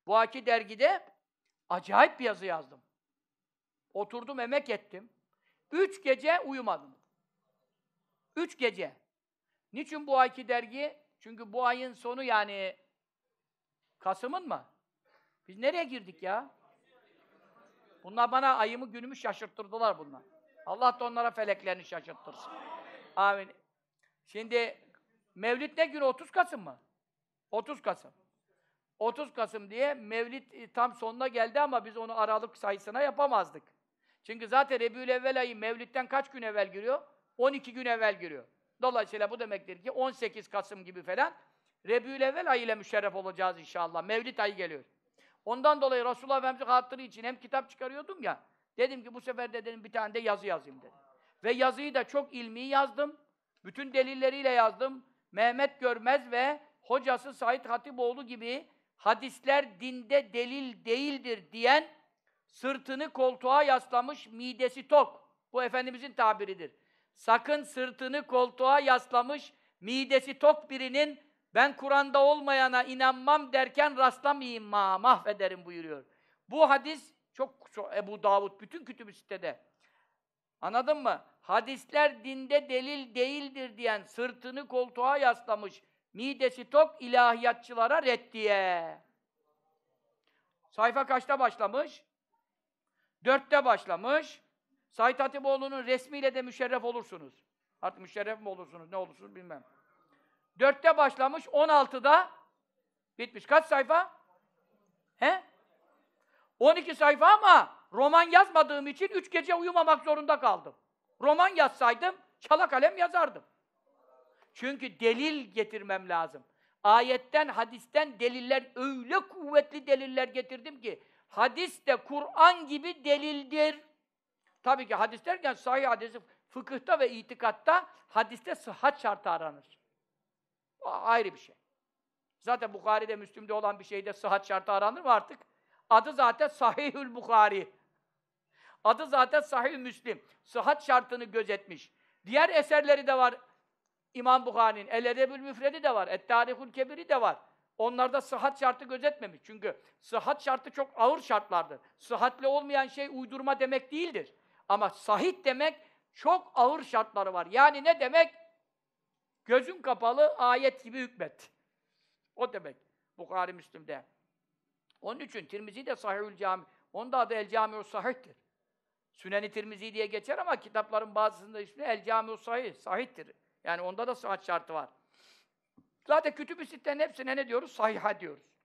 Bu ayki dergide acayip bir yazı yazdım. Oturdum, emek ettim. 3 gece uyumadım. 3 gece. Niçin bu ayki dergi? Çünkü bu ayın sonu yani Kasım'ın mı? Biz nereye girdik ya? Bunlar bana ayımı günümü şaşırttırdılar bunlar. Allah da onlara feleklerini şaşırttırsın. Amin. Şimdi Mevlid ne günü? 30 Kasım mı? 30 Kasım. 30 Kasım diye Mevlid tam sonuna geldi ama biz onu Aralık sayısına yapamazdık. Çünkü zaten Rebiülevvel ayı Mevlid'den kaç gün evvel giriyor? 12 gün evvel giriyor. Dolayısıyla bu demektir ki 18 Kasım gibi falan Rebiülevvel ayı ile müşerref olacağız inşallah. Mevlid ayı geliyor. Ondan dolayı Resulullah Efendimiz'in hatırı için hem kitap çıkarıyordum ya, dedim ki bu sefer de dedim bir tane de yazı yazayım dedim. Ve yazıyı da çok ilmi yazdım. Bütün delilleriyle yazdım. Mehmet Görmez ve hocası Said Hatipoğlu gibi hadisler dinde delil değildir diyen, sırtını koltuğa yaslamış, midesi tok. Bu Efendimizin tabiridir. Sakın sırtını koltuğa yaslamış, midesi tok birinin ben Kur'an'da olmayana inanmam derken rastlamayayım mahvederim buyuruyor. Bu hadis çok Ebu Davud bütün kütüb-i sittede. Anladın mı? Hadisler dinde delil değildir diyen, sırtını koltuğa yaslamış, midesi tok ilahiyatçılara reddiye. Sayfa kaçta başlamış? 4'te başlamış. Said Hatipoğlu'nun resmiyle de müşerref olursunuz. Artık müşerref mi olursunuz, ne olursunuz bilmem. 4'te başlamış, 16'da bitmiş. Kaç sayfa? He? 12 sayfa ama roman yazmadığım için 3 gece uyumamak zorunda kaldım. Roman yazsaydım, çala kalem yazardım. Çünkü delil getirmem lazım. Ayetten, hadisten deliller, öyle kuvvetli deliller getirdim ki, hadis de Kur'an gibi delildir. Tabii ki hadis derken sahih hadisi, fıkıhta ve itikatta hadiste sıhhat şartı aranır. O ayrı bir şey. Zaten Bukhari'de, Müslim'de olan bir şeyde sıhhat şartı aranır mı artık? Adı zaten Sahihül Bukhari. Adı zaten Sahih Müslim. Sıhhat şartını gözetmiş. Diğer eserleri de var İmam Bukhari'nin. El-Edebül Müfredi de var. Et-Tarihul Kebiri de var. Onlarda sıhhat şartı gözetmemiş. Çünkü sıhhat şartı çok ağır şartlardır. Sıhhatli olmayan şey uydurma demek değildir. Ama sahih demek çok ağır şartları var. Yani ne demek? Gözün kapalı ayet gibi hükmet. O demek. Bukhari Müslim'de. Onun için Tirmizi de Sahihül Cami. Onun da adı El Cami'u Sahih'tir. Sünen-i Tirmizi diye geçer ama kitapların bazısında ismi El Cami'u Sahih, Sahih'tir. Yani onda da sıhhat şartı var. Zaten Kütüb-i Sitte'nin hepsine ne diyoruz? Sahiha diyoruz.